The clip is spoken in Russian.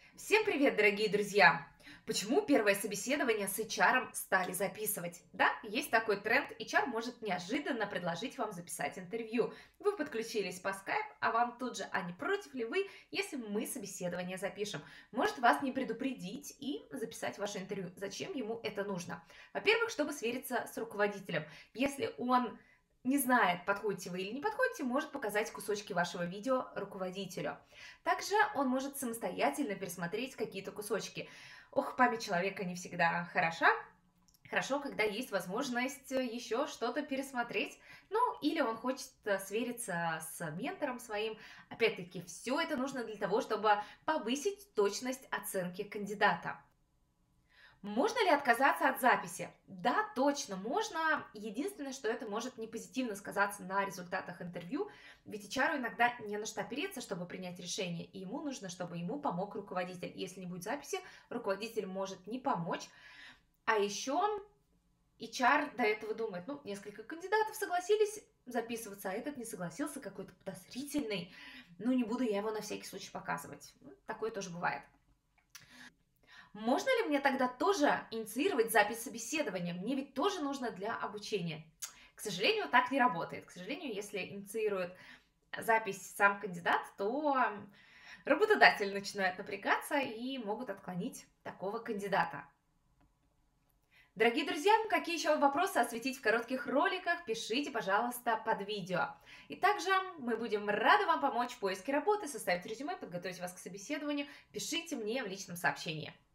Всем привет, дорогие друзья! Почему первое собеседование с HR стали записывать? Да, есть такой тренд, HR может неожиданно предложить вам записать интервью. Вы подключились по Skype, а вам тут же, а не против ли вы, если мы собеседование запишем? Может вас не предупредить и записать ваше интервью. Зачем ему это нужно? Во-первых, чтобы свериться с руководителем. Если он не знает, подходите вы или не подходите, может показать кусочки вашего видео руководителю. Также он может самостоятельно пересмотреть какие-то кусочки. Ох, память человека не всегда хороша. Хорошо, когда есть возможность еще что-то пересмотреть. Ну, или он хочет свериться с ментором своим. Опять-таки, все это нужно для того, чтобы повысить точность оценки кандидата. Можно ли отказаться от записи? Да, точно можно. Единственное, что это может не позитивно сказаться на результатах интервью, ведь HR иногда не на что опереться, чтобы принять решение, и ему нужно, чтобы ему помог руководитель. Если не будет записи, руководитель может не помочь. А еще HR до этого думает, ну, несколько кандидатов согласились записываться, а этот не согласился, какой-то подозрительный. Ну, не буду я его на всякий случай показывать. Ну, такое тоже бывает. Можно ли мне тогда тоже инициировать запись собеседования? Мне ведь тоже нужно для обучения. К сожалению, так не работает. К сожалению, если инициирует запись сам кандидат, то работодатель начинает напрягаться и могут отклонить такого кандидата. Дорогие друзья, какие еще вопросы осветить в коротких роликах, пишите, пожалуйста, под видео. И также мы будем рады вам помочь в поиске работы, составить резюме, подготовить вас к собеседованию. Пишите мне в личном сообщении.